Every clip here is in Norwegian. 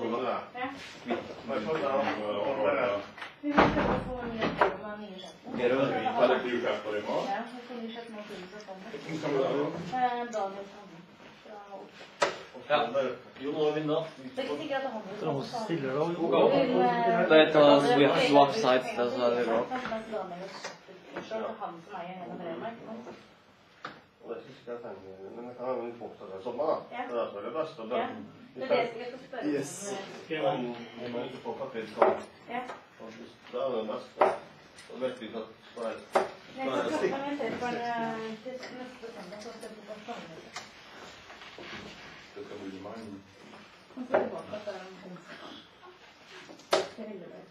Sånn er det. Ja. Bare sånn da. Vi må prøve å få nye skjøtten. Veldig fri kjeft på det i morgen. Ja, så får vi kjøtt noe til så kommer. Hvem skal vi da gjøre? Daniel Sande fra Oslo. Ja. Jo, nå er vi da. Det er ikke sikkert at han Så nå stiller det jo. Det er et swap sites, det er det bra. Så er det han som eier hele Bremark. Det synes jeg tenker, men jeg kan ha en fortsatt sånn da. Det er det som er det beste. Ja. Det er det jeg skal spørre om. Yes. Vi må ikke få kapittel. Ja. Det er det beste. Da vet vi at det er... Jeg skal klare meg til for neste søndag, så skal vi på Slangenes. Det skal bli mange. Han skal tilbake til en onsdag. Det ville det.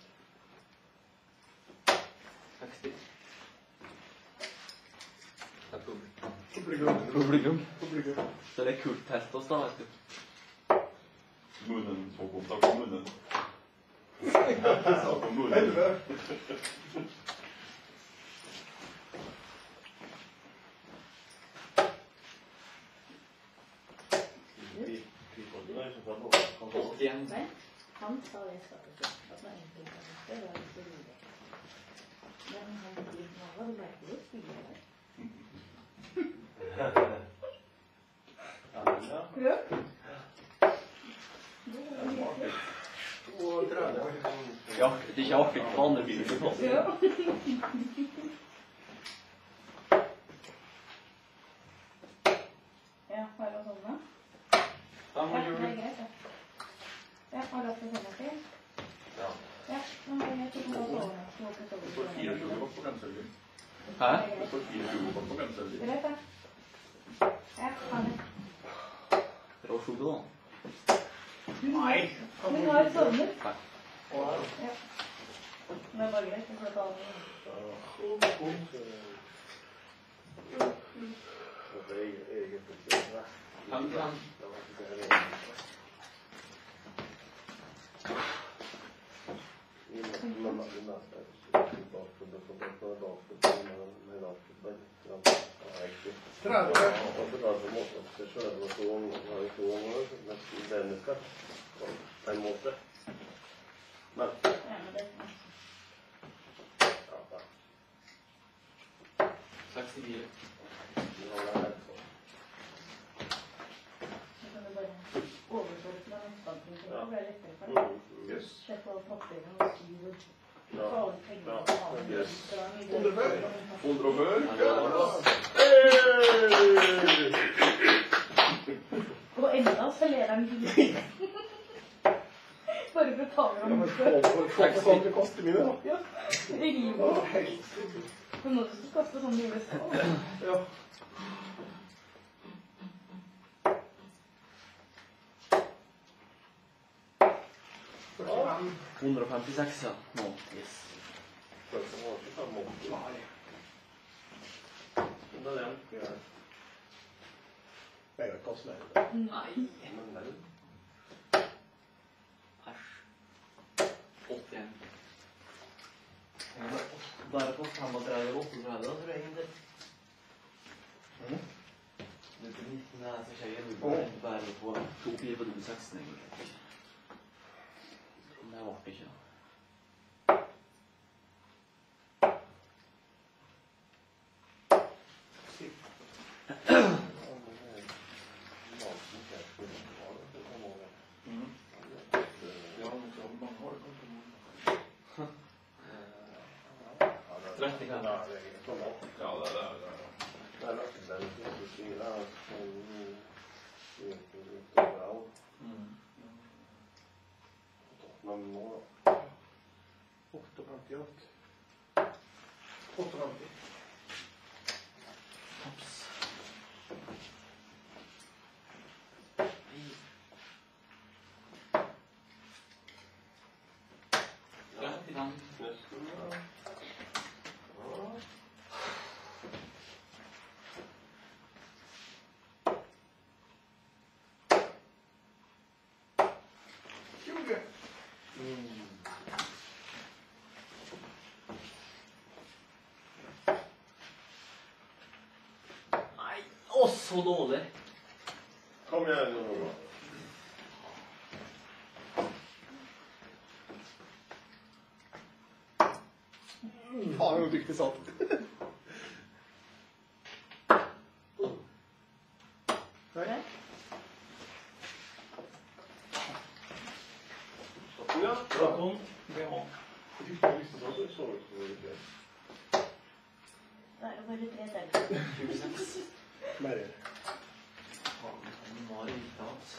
60. Publikum. Så det er kult test oss da, vet du. Munnen tok opptak om munnen. Jeg sa på munnen. Nei, han sa det skal ikke. At man egentlig kan det var ikke så rolig. Men han blir noe, det ble ikke litt spille der. Ja, det er ikke akkurat på andre biler på plass. Ja. Ja, bare sånn da. Ja, det er greit, ja. Ja, har du hatt det sånn til? Ja. Ja, nå har jeg ikke noe å sove. Det står 24 på programsølgen. Hæ? Det står 24 på programsølgen. Greit, ja. Ja, ha det. Bra skjorte da. Nei. Hun har sovnet. Nei. Ja. Det er bare greit, jeg får ta den. En måte. Men, Ja, men det er sånn. 64. Så kan du bare overføre fra nettbanken til det blir lettere for deg. yes. Slipp av papiren og skrive. Ja. Ta alle pengene og ha dem. Yes. Så da er det mye- 100 før. Og enda så ler han ikke. Bare betaler han for Det koster mine da. Ja, det river. Men nå skal du kaste sånn i USA. Ja. Ja. 156, ja. Nå. Yes. Det var ikke 5 Men det er det. Jeg har kastet meg. Nei. Men vel. Æsj. 81. Bare på 35 og 38, tror jeg egentlig. Det er ikke 19 her, så skjer jeg bare på 2-4 på 16 egentlig. Det var ikke. Å, så dårlig. Kom igjen nå. Faen, hvor dyktig satt. Nei. Ja, bra. Det var Jeg fikk bare lyst til å så ut som det var Da er det bare 3 til. 26. mer. Han var litt annet.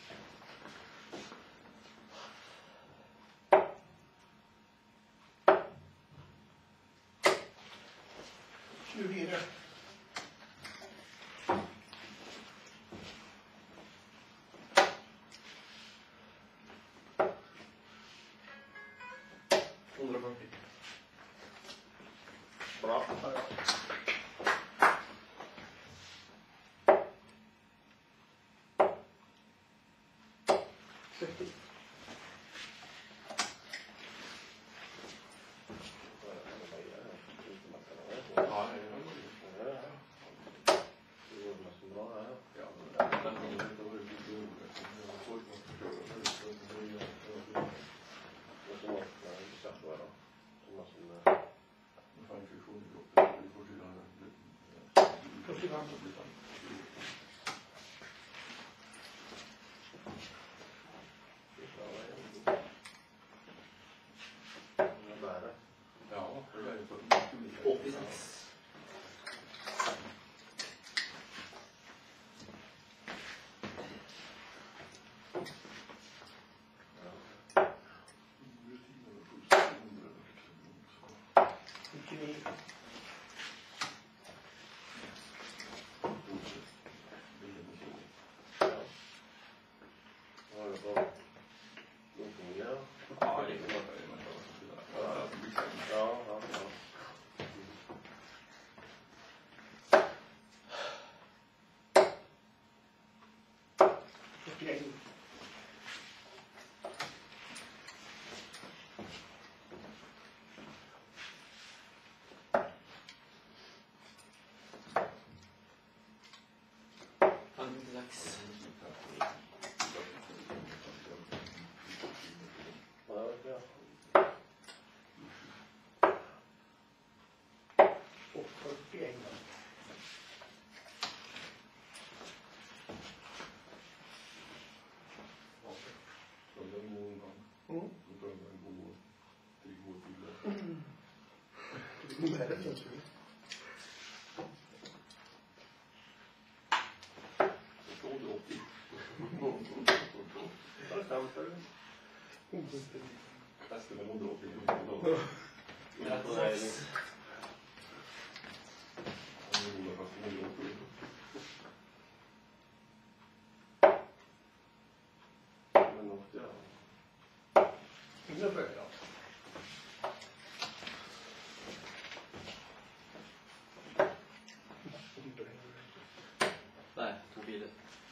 Bra. Nei, 2 biler.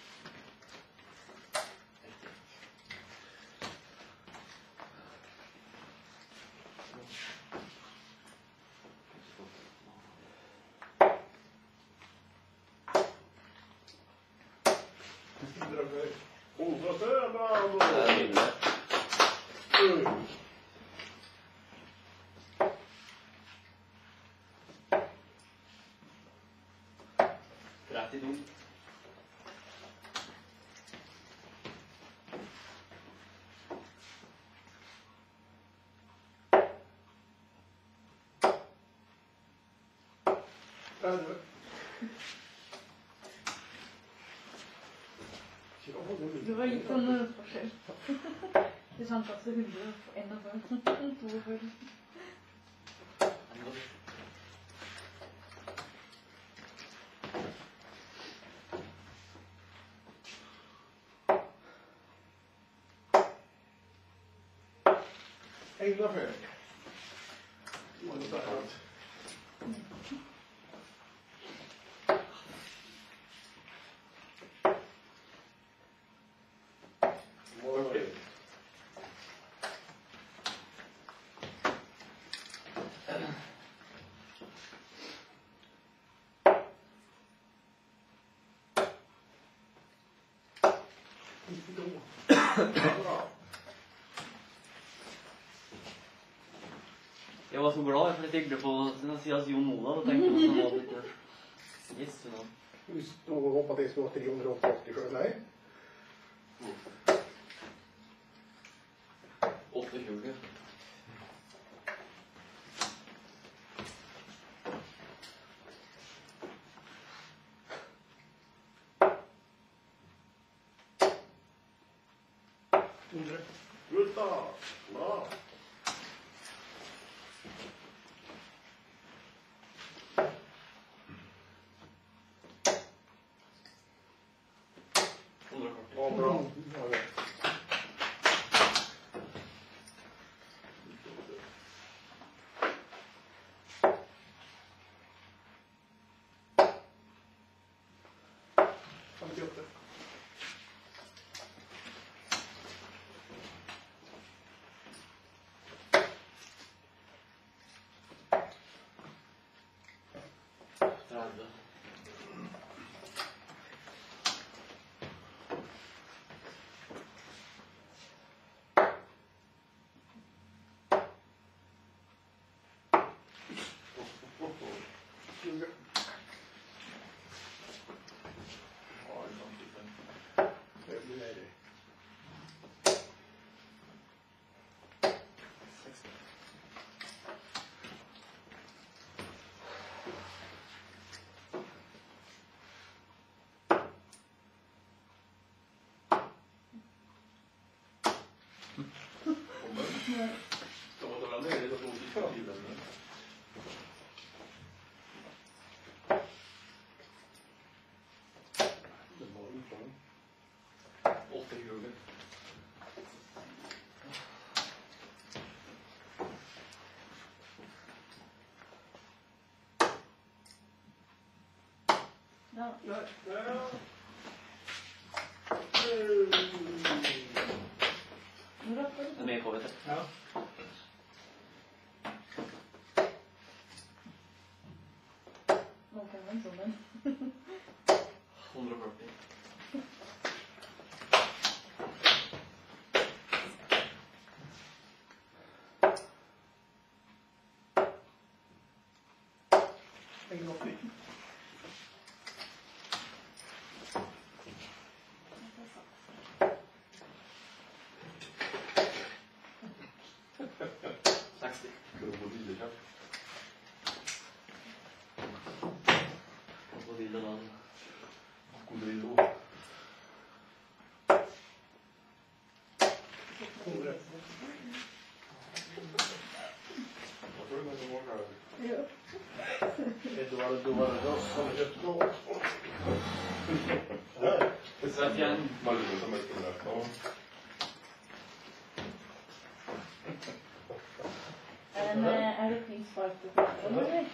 Det var litt sånn forskjell. Det sant at det 141, 42. Enda flere. Jo. var så glad for jeg tenkte på siden Jon Olav og tenkte på at han var litt yes, you know. Hvis du håper at jeg skal ha 380 sjøl, nei? 28. Gutta! Bra! Ja, bra. Ja. Den er på, vet du. Ja. Nå kan man sånn. 140. Er det prinspark på planen, eller?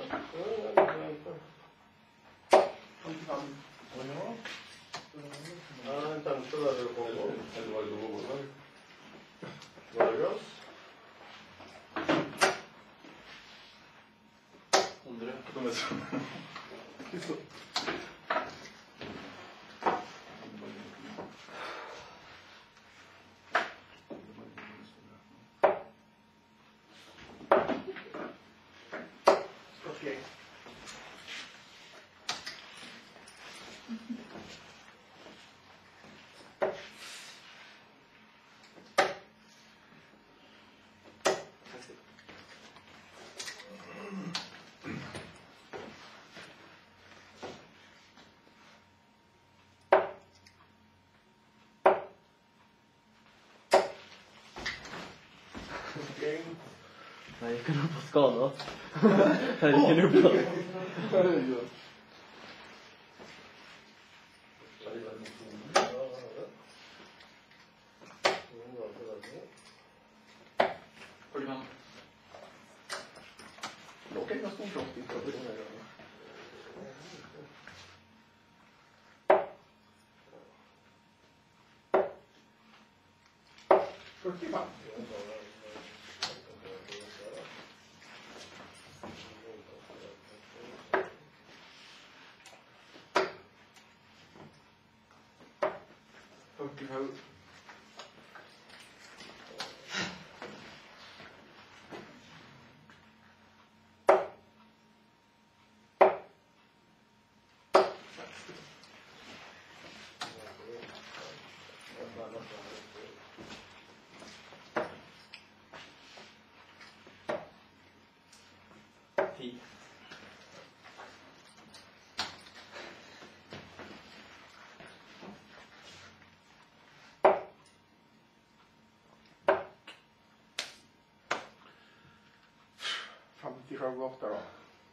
Nei, jeg kan få skada. Jeg er ikke noe bra. 10. Själv borta då.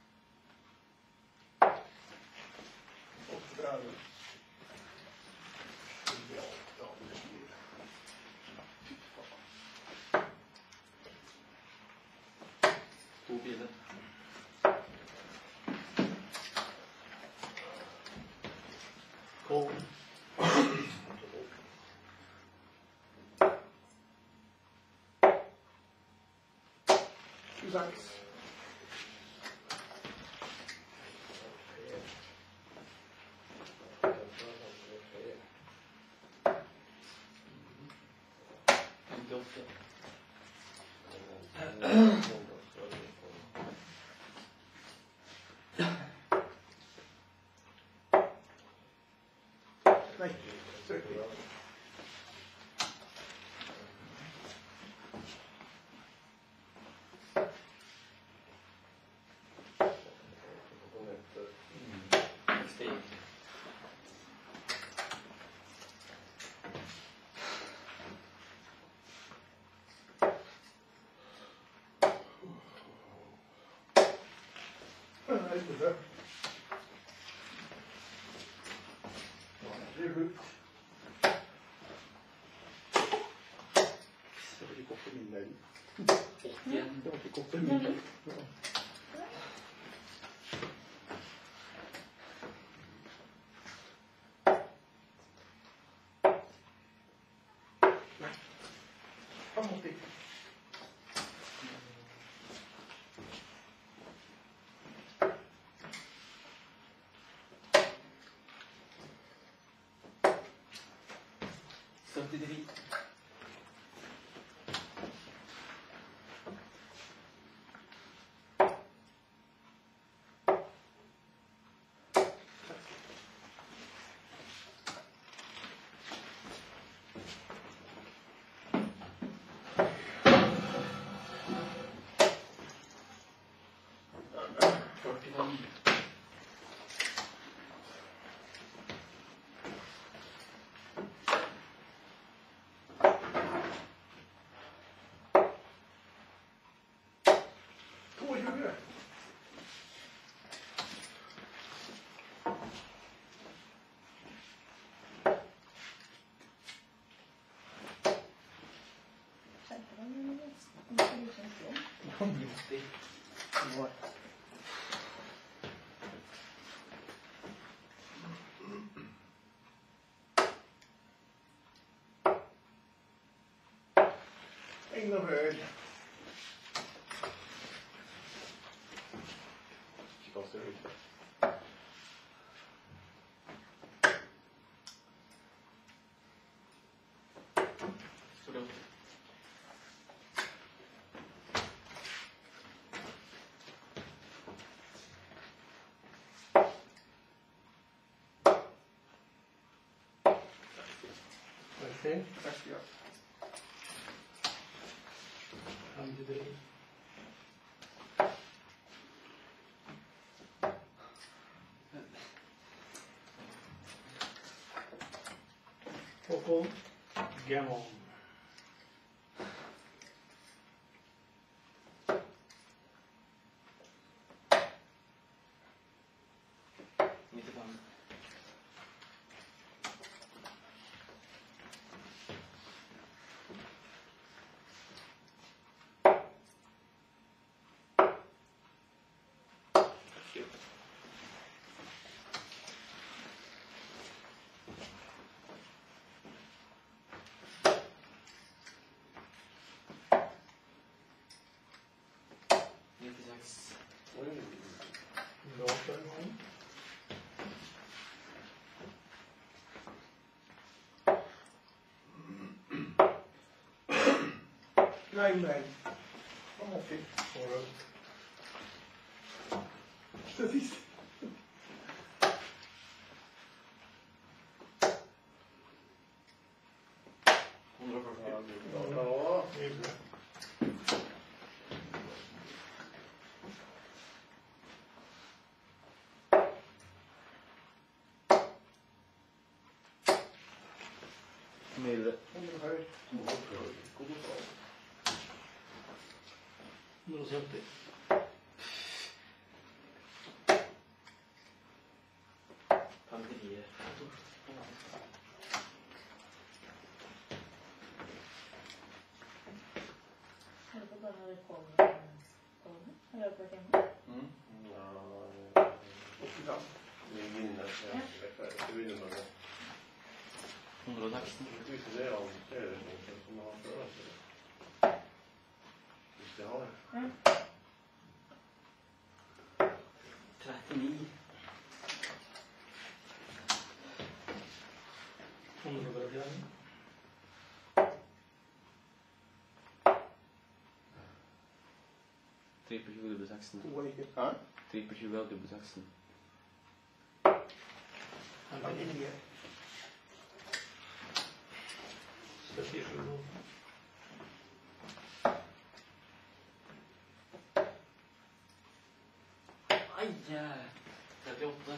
Och där. To biler. Kom. 26. Nej, sträck dig. Steg. Nej, inte det. Det är sjukt. Jag fick koppla min nej. 81. Jag fick koppla min nej. Framåt dit. Samtidig. Ingen hög. Okej, tack ska jag. Handedrej. Håkon. Gammon. Bra för en gång. Nej. Okej. Statistiskt. Promille. 170. Pandemie. Eller så bare rekorden. Eller på hjemme. Ja, 85. Vi vinner. Vi vinner noe. 116. Hvis det er alt kjørepunkter som vi har før, så hvis det har det. 39. 131. Tre på 20 blir 16. Hæ? 3 på 20 blir 16. 59. 77. Ai, 38.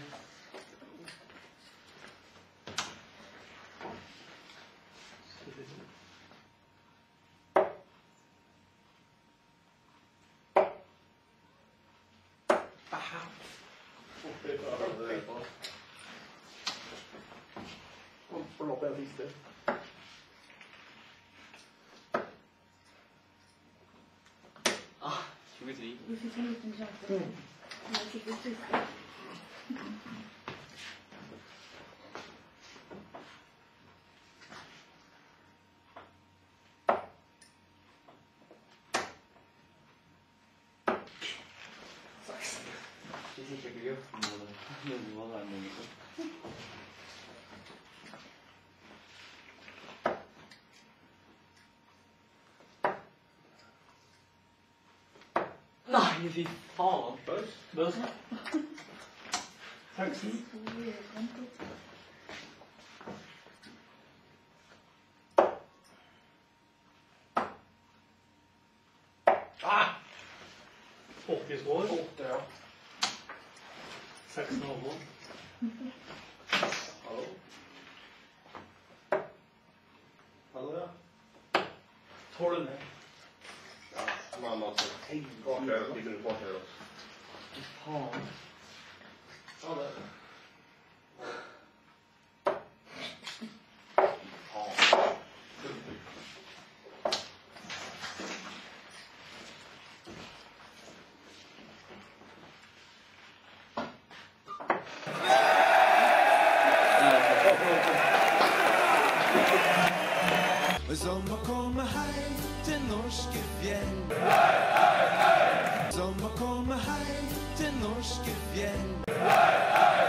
72. Forlåt den siste. Ah, 23. Du fikk en liten sjanse. Jeg fikk det siste. Hvis ikke jeg blir gjort noe var det noe. Nei, fy faen. Bøs. 16. Ah! 80 skår. 8, ja. 16 over. Hallo? Hallo, ja. 12. Ja, men altså, kvarter, 10 minutter kvarter, altså. Fy faen. Ja, det er det. Som å komme hjem til norske fjell. Som å komme hjem til norske fjell.